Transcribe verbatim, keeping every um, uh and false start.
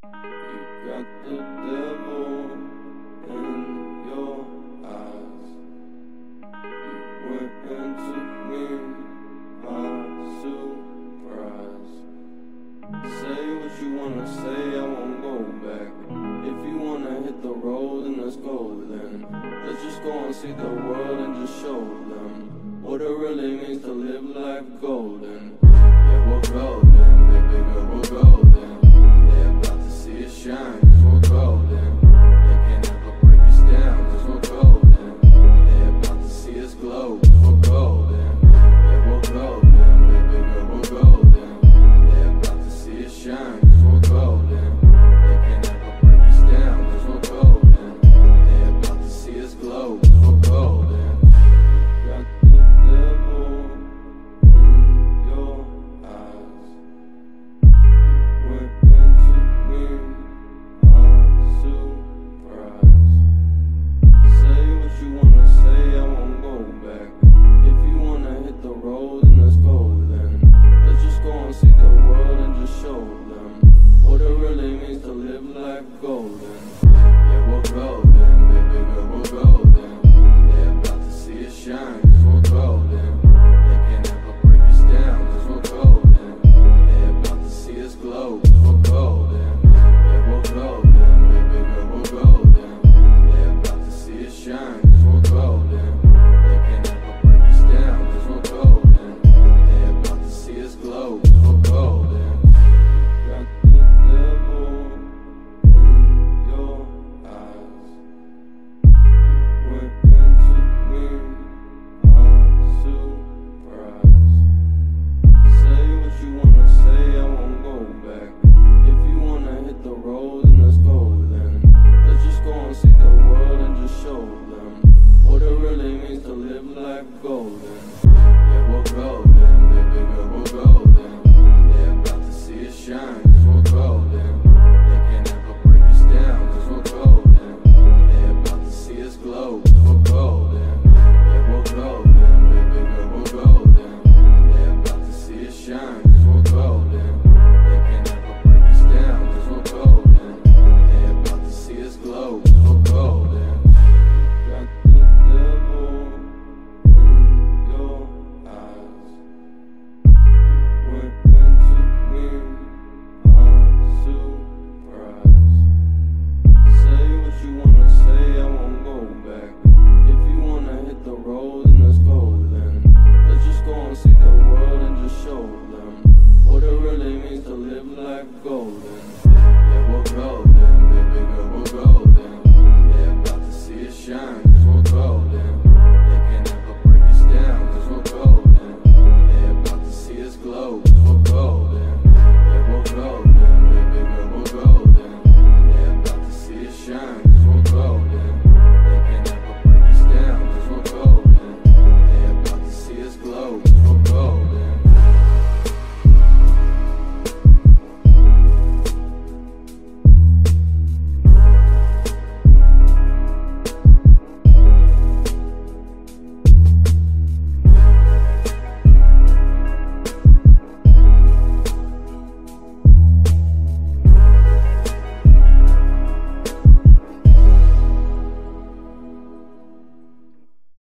You got the devil in your eyes. You went and took me by surprise. Say what you wanna say, I won't go back. If you wanna hit the road, then let's go then. Let's just go and see the world and just show them what it really means to live life golden. Yeah, we're golden, baby girl, we're golden. They're about to see us shine, cause we're golden. They can't ever break us down, cause we're golden. They're about to see us glow, cause we're golden. Yeah, we're golden, baby girl, we're golden. They're about to see us shine, cause we're golden. They can't ever break us down, cause we're golden. They're about to see us glow, cause we're golden. Got the devil in your eyes. You went and took me by surprise. Say what you wanna say, I won't go back. If you wanna hit the road, then let's go then. Let's just go and see the world and just show them what it really means to live life golden.